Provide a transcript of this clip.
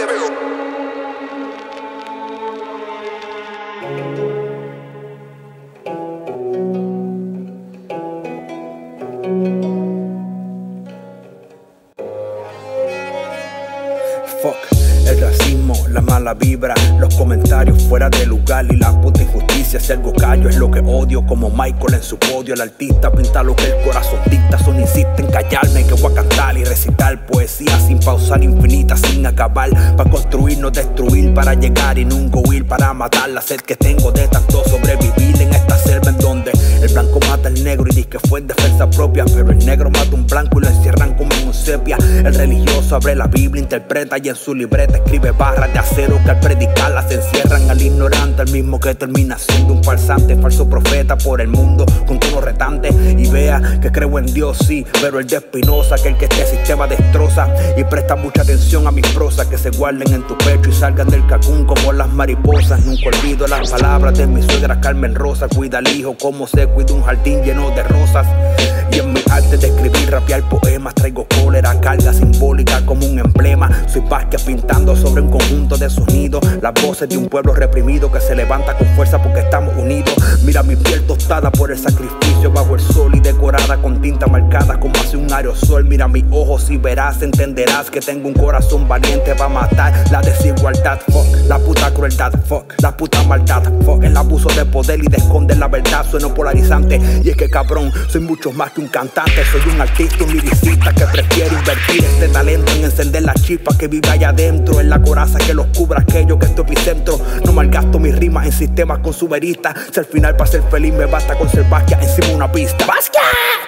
Fuck el racismo, la mala vibra, los comentarios fuera de lugar y la puta injusticia. Si algo callo es lo que odio, como Michael en su podio. El artista pinta lo que el corazón dicta, son insiste en callarme que voy a cantar y recitar poesía sin pausar, infinita, sin acabar, para construir, no destruir, para llegar y nunca huir, para matar la sed que tengo de tanto sobrevivir en esta selva en donde el blanco mata al negro y dice que fue en defensa propia, pero el negro mata a un blanco y lo encierran como en un sepia. El religioso abre la Biblia, interpreta y en su libreta escribe barras de acero que al predicarlas se encierran al ignorante, el mismo que termina siendo un farsante, falso profeta por el mundo con tono retante. Y vea que creo en Dios, sí, pero el de Espinosa, que el que este sistema destroza. Y presta mucha atención a mis prosas, que se guarden en tu pecho y salgan del cacún como las mariposas. Nunca olvido las palabras de mi suegra Carmen Rosa: cuida al hijo como se cuida un jardín lleno de rosas. Y en mi arte de escribir, rapear poemas, traigo cólera, carga simbólica como un emblema. Soy Vázquez pintando sobre un conjunto de sonidos, las voces de un pueblo reprimido que se levanta con fuerza porque estamos unidos. Mira mi piel tostada por el sacrificio bajo el sol y decorada con tinta marcada como hace un aerosol. Mira mis ojos y verás, entenderás que tengo un corazón valiente para matar la desigualdad. Fuck la puta crueldad, fuck la puta maldad, fuck el abuso de poder y de esconder la verdad. Sueno polarizante y es que cabrón, soy mucho más que un cantante. Soy un artista, un liricista que prefiere invertir este talento en encender la chispa que vive allá adentro, en la coraza que los cubra aquello que es tu epicentro. No malgasto mis rimas en sistemas consumeristas, si al final para ser feliz me basta con ser Vázquez encima de una pista. ¡Vázquez!